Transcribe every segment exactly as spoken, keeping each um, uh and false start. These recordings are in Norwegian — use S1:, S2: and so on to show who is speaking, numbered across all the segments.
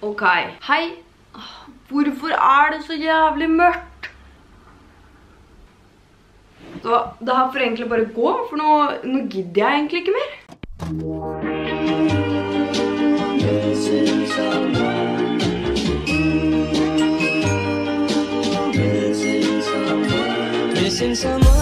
S1: Ok, hei. Hvorfor er det så jævlig mørkt? Så det her får egentlig bare gå, for nå, nå gidder jeg egentlig ikke mer. Missing someone. Missing someone. Missing someone.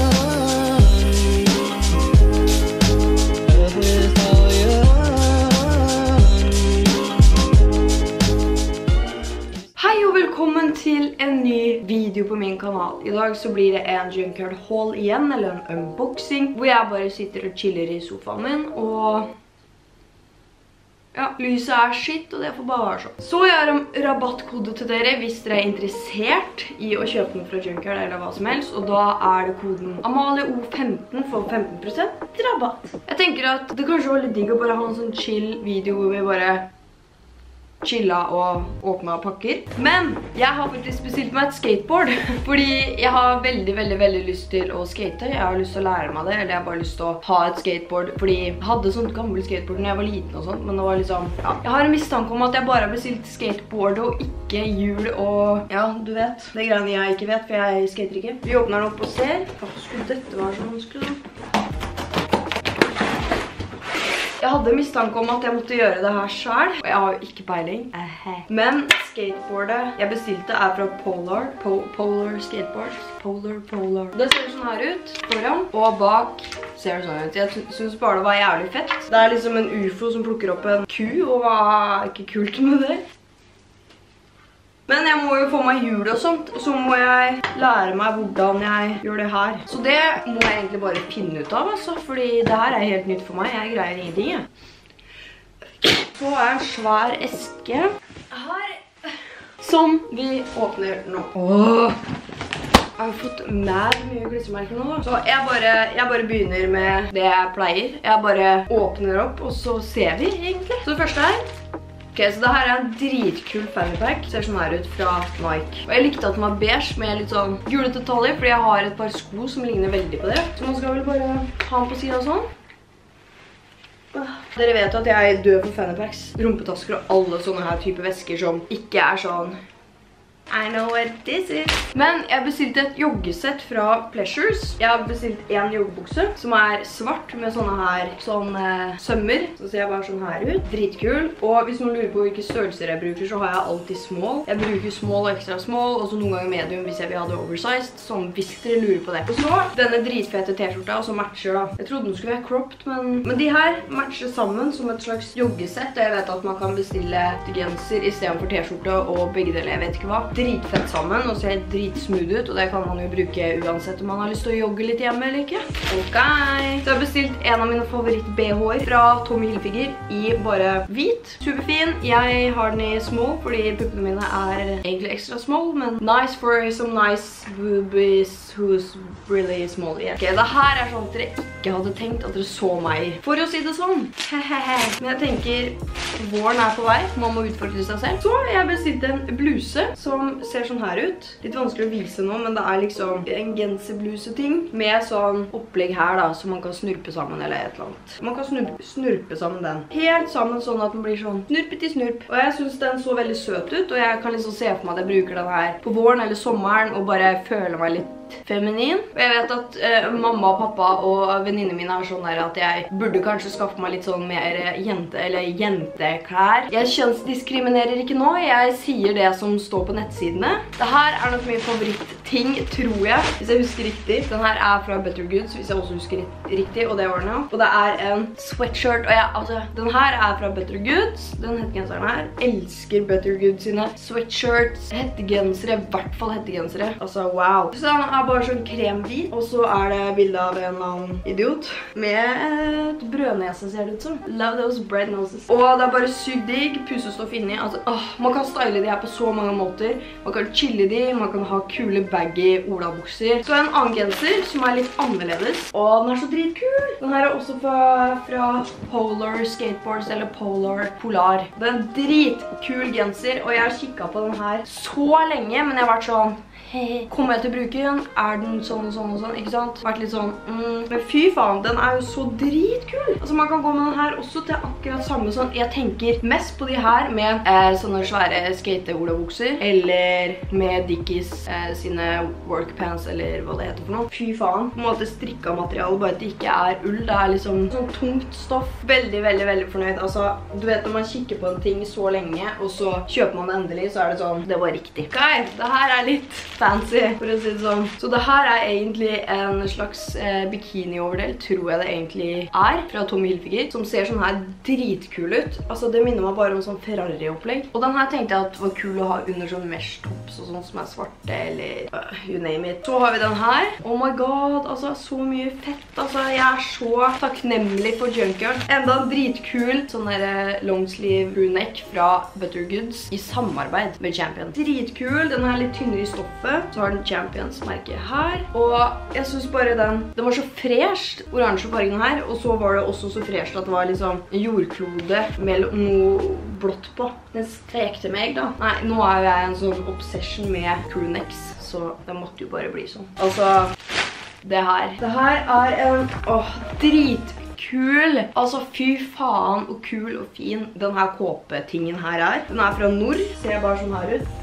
S1: Velkommen til en ny video på min kanal. I dag så blir det en Junkyard haul igjen, eller en unboxing, hvor jeg bare sitter og chiller i sofaen min, og ja, lyset er shit, og det får bare være sånn. Så jeg har en rabattkode til dere hvis dere er interessert i å kjøpe den fra Junkyard eller hva som helst, og da er det koden Amalie O femten for femten prosent rabatt. Jeg tenker at det kanskje var litt digg å bare ha en sånn chill video hvor vi bare chilla og åpna pakker. Men jeg har faktisk bestilt meg et skateboard, fordi jeg har veldig, veldig, veldig lyst til å skate. Jeg har lyst til å lære meg det, eller jeg har bare lyst til å ha et skateboard, fordi jeg hadde sånt gammelt skateboard når jeg var liten og sånt, men det var liksom, ja. Jeg har en mistanke om at jeg bare har bestilt skateboard og ikke hjul og, ja, du vet, det er greiene jeg ikke vet, for jeg skater ikke. Vi åpner den opp og ser. Hvorfor skulle dette være så vanskelig da? Jeg hadde mistanke om at jeg måtte gjøre det her selv, og jeg har jo ikke peiling. Men skateboardet jeg bestilte er fra Polar. Po Polar skateboards. Polar, Polar. Det ser sånn her ut, foran, og bak ser det sånn ut. Jeg synes bare det var jævlig fett. Det er liksom en U F O som plukker opp en ku, og hva er ikke kult med det? Men jeg må jo få meg hjul og sånt, og så må jeg lære meg hvordan jeg gjør det her. Så det må jeg egentlig bare finne ut av, altså, fordi det her er helt nytt for meg. Jeg greier ingenting, jeg. Så er en svær eske her, som vi åpner nå. Åh! Jeg har fått mad mye klistremerker nå da. Så jeg bare, jeg bare begynner med det jeg pleier. Jeg bare åpner opp, og så ser vi egentlig. Så det første her. Ok, så det her er en dritkul fanny pack. Ser sånn her ut fra Nike. Og jeg likte at den var beige med litt sånn gule detaljer, fordi jeg har et par sko som ligner veldig på det. Så man skal vel bare ha den på siden sånn. Dere vet at jeg dør for fanny packs, rumpetasker og alle sånne her type vesker som ikke er sånn I know what this is. Men jeg bestilte et joggesett fra Pleasures. Jeg har bestilt en joggebukse som er svart med sånne her sånn eh, sømmer. Så ser jeg bare sånn her ut. Dritkul. Og hvis noen lurer på hvilke størrelser jeg bruker, så har jeg alltid small. Jeg bruker small og extra small, og så noen ganger medium hvis jeg vil ha det oversized. Sånn hvis dere lurer på det. Og så denne dritfete t-skjorta, og så matcher da. Jeg trodde den skulle være cropped, men, men de her matcher sammen som et slags joggesett. Og jeg vet at man kan bestille genser i stedet for t-skjorte og begge deler, jeg vet ikke hva. Dritfett sammen og ser dritsmooth ut, og det kan man jo bruke uansett om man har lyst til å jogge litt hjemme eller ikke. Ok, så jeg har bestilt en av mine favoritt-B-H-er fra Tommy Hilfiger i bare hvit. Superfin. Jeg har den i small, fordi puppene mine er egentlig ekstra small, men nice for some nice boobies who's really small. Yeah. Ok, det her er sånn at dere ikke hadde tenkt at dere så meg, for å si det sånn. Men jeg tenker, våren er på vei, man må utfordre seg selv. Så jeg bestilte en bluse som ser sånn her ut. Litt vanskelig å vise nå, men det er liksom en genserbluse-ting med sånn opplegg her da, som man kan snurpe sammen eller et eller annet. Man kan snurpe, snurpe sammen den. Helt sammen sånn at den blir sånn snurpet i snurp. Og jeg synes den så veldig søt ut, og jeg kan liksom se for meg at jeg bruker den her på våren eller sommeren, og bare føler meg litt feminin. Og jeg vet at eh, mamma og pappa og venninnene mine er sånn der at jeg burde kanskje skaffe meg litt sånn mer jente- eller jenteklær. Jeg kjønnsdiskriminerer ikke nå, jeg sier det som står på nettsidene. Dette er nok min favorittting, tror jeg, hvis jeg husker riktig. Den her er fra Better Goods, hvis jeg også husker riktig, og det var den ja. Og det er en sweatshirt, og jeg, altså, den her er fra Better Goods. Den hettegenseren her. Elsker Better Goods sine sweatshirts, hettegensere, i hvert fall hettegensere. Altså, wow. Så den er bare sånn kremhvit, og så er det bildet av en eller annen idiot med et brødnese, ser det ut som. Love those bread noses. Og det er bare sykt digg, pusestoff inni. Altså, åh, man kan style de her på så mange måter. Man kan chille de, man kan ha kule baggy olabukser. Så en annen genser som er litt annerledes. Og den er så dritkul! Den her er også fra, fra Polar Skateboards, eller Polar Polar. Det er en dritkul genser, og jeg har kikket på den her så lenge, men jeg har vært sånn, hei, kommer jeg til å bruke den? Er den sånn og sånn og sånn, ikke sant? Vært litt sånn, mm. Men fy faen, den er jo så dritkul! Altså, man kan gå med den her også til akkurat samme sånn. Jeg tenker mest på de her med eh, sånne svære skate-olabukser, eller med Dickies eh, sine workpants, eller hva det heter for noe. Fy faen, på en måte strikka materiale, bare at det ikke er ull. Det er liksom sånn tungt stoff. Veldig, veldig, veldig fornøyd. Altså, du vet når man kikker på en ting så lenge, og så kjøper man det endelig, så er det sånn, det var riktig. Ok, det her er litt fancy, for å si det sånn. Så det her er egentlig en slags eh, bikini-overdel, tror jeg det egentlig er, fra Tommy Hilfiger, som ser sånn her dritkul ut. Altså, det minner meg bare om sånn Ferrari-opplegg. Og den her tenkte jeg at det var kul å ha under sånn mesh-tops og sånn som er svarte, eller uh, you name it. Så har vi den her. Oh my god, altså, så mye fett. Altså, jeg er så takknemlig for Junkyard. Enda en dritkul sånn der longsleeve crewneck fra Butter Goods i samarbeid med Champion. Dritkul, den er litt tynnere i stoffet. Så har den Champions merke her. Og jeg synes bare den, den var så fresh, oransje fargen her. Og så var det også så fresh at det var liksom en jordklode med noe blått på. Den stekte meg da. Nei, nå er jeg en sånn obsession med crewnecks, så det måtte jo bare bli sånn. Altså, det her. Det her er en, åh, dritkul. Altså, fy faen og kul og fin den her kåpetingen her er. Den er fra Nord, ser bare sånn her ut.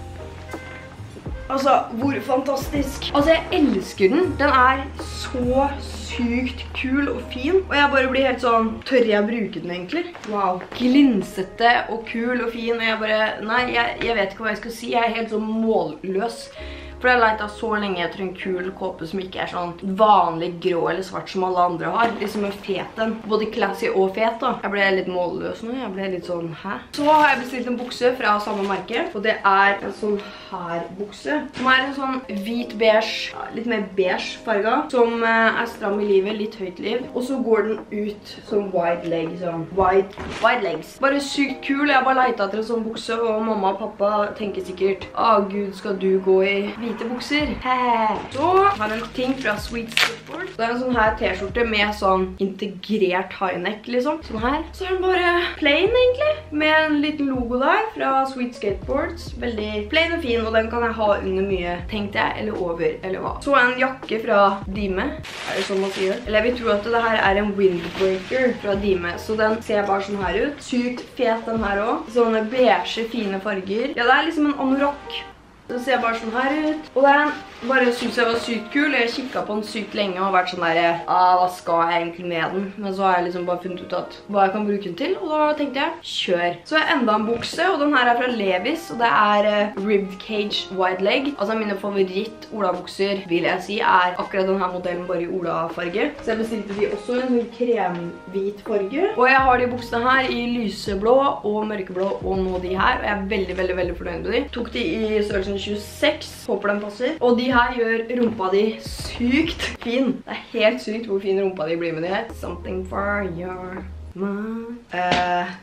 S1: Altså, hvor fantastisk. Altså, jeg elsker den. Den er så sykt kul og fin. Og jeg bare blir helt sånn, tør jeg bruke den egentlig? Wow. Glinsete og kul og fin. Og jeg bare, nei, jeg, jeg vet ikke hva jeg skal si. Jeg er helt sånn målløs. For jeg har lett av så lenge etter en kul kåpe som ikke er sånn vanlig grå eller svart som alle andre har. Liksom en fet en. Både classy og fet da. Jeg ble litt målløs nå. Jeg ble litt sånn, hæ? Så har jeg bestilt en bukse fra samme merke. Og det er en sånn her bukse. Som er en sånn hvit beige, litt mer beige farga. Som er stram i livet, litt høyt liv. Og så går den ut som wide leg, sånn. Wide, wide legs. Bare sykt kul. Jeg har bare leit etter en sånn bukse, og mamma og pappa tenker sikkert, å Gud, skal du gå i hvite bukser? Hehe. Så har jeg en ting fra Sweet Skateboard. Det er en sånn her t-skjorte med sånn integrert high neck, liksom. Sånn her. Så er den bare plain, egentlig. Med en liten logo der fra Sweet Skateboards. Veldig plain og fin, og den kan jeg ha under mye, tenkte jeg, eller over, eller hva. Så en jakke fra Dime. Er det sånn man sier? Eller jeg vil tro at det her er en windbreaker fra Dime, så den ser bare sånn her ut. Sykt fet den her også. Sånne beige, fine farger. Ja, det er liksom en anorak. Den ser bare sånn her ut. Og den bare synes jeg var sykt kul. Jeg kikket på den sykt lenge og har vært sånn der, ah, hva skal jeg egentlig med den? Men så har jeg liksom bare funnet ut at hva jeg kan bruke den til, og da tenkte jeg, kjør. Så er enda en bukse, og den her er fra Levis, og det er uh, Ribbed Cage Wide Leg. Altså mine favoritt olabukser, vil jeg si, er akkurat denne modellen bare i olafarge. Så jeg bestilte de også i en sånn kremhvit farge. Og jeg har de buksene her i lyseblå og mørkeblå, og nå de her, og jeg er veldig, veldig, veldig fornøyd med de. Tok de i størrelsen tjueseks, håper den passer. Og de her gjør rumpa di sykt fin. Det er helt sykt hvor fin rumpa di blir med de her. Something for your mom. Uh,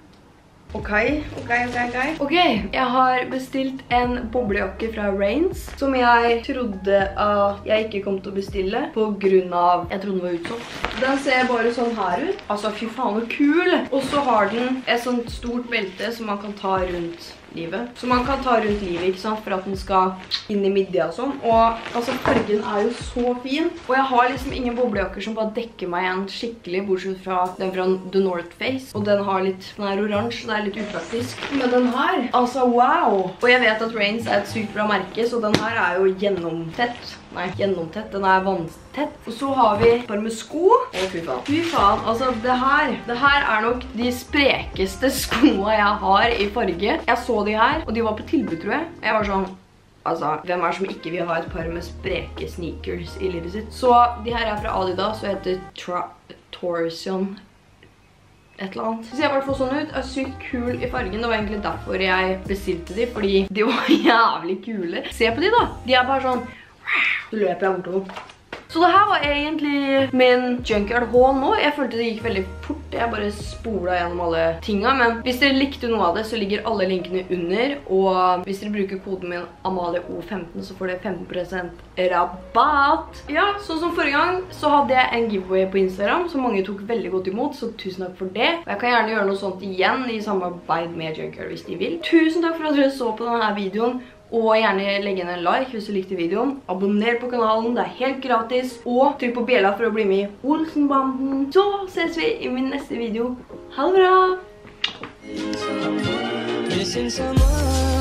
S1: ok, ok, ok, ok. Ok, jeg har bestilt en boblejakke fra Rains, som jeg trodde at jeg ikke kom til å bestille, på grunn av, jeg trodde den var utsolgt. Den ser bare sånn her ut. Altså, fy faen, hvor kul! Og så har den et sånt stort belte som man kan ta rundt livet. Så man kan ta rundt livet, ikke sant, for at den skal inn i midja og sånn. Og altså, fargen er jo så fin. Og jeg har liksom ingen boblejakker som bare dekker meg igjen skikkelig, bortsett fra den fra The North Face. Og den har litt, den er oransje, det er litt upraktisk. Men den her, altså wow! Og jeg vet at Rains er et sykt bra merke, så den her er jo gjennomtett. Nei, gjennomtett, den er vanntett. Og så har vi bare med sko. Å, fy faen. Fy faen, altså det her, det her er nok de sprekeste skoene jeg har i farge. Jeg så de her, og de var på tilbud, tror jeg. Jeg var sånn, altså, hvem er som ikke vil ha et par med spreke sneakers i livet sitt? Så de her er fra Adidas, og heter Tra Torsion et eller annet. Så jeg bare får sånn ut, er sykt kul i fargen. Det var egentlig derfor jeg bestilte de, fordi de var jævlig kule. Se på de da. De er bare sånn, så løper jeg bortover. Så det her var egentlig min Junkyard haul nå. Jeg følte det gikk veldig fort. Jeg bare spolet gjennom alle tingene. Men hvis dere likte noe av det, så ligger alle linkene under. Og hvis dere bruker koden min Amalie O femten, så får dere femten prosent rabatt. Ja, sånn som forrige gang, så hadde jeg en giveaway på Instagram, som mange tok veldig godt imot, så tusen takk for det. Og jeg kan gjerne gjøre noe sånt igjen i samarbeid med Junkyard hvis de vil. Tusen takk for at dere så på denne videoen. Og gjerne legge inn en like hvis du likte videoen. Abonner på kanalen, det er helt gratis. Og trykk på bjella for å bli med i Olsenbanden. Så ses vi i min neste video. Ha det bra!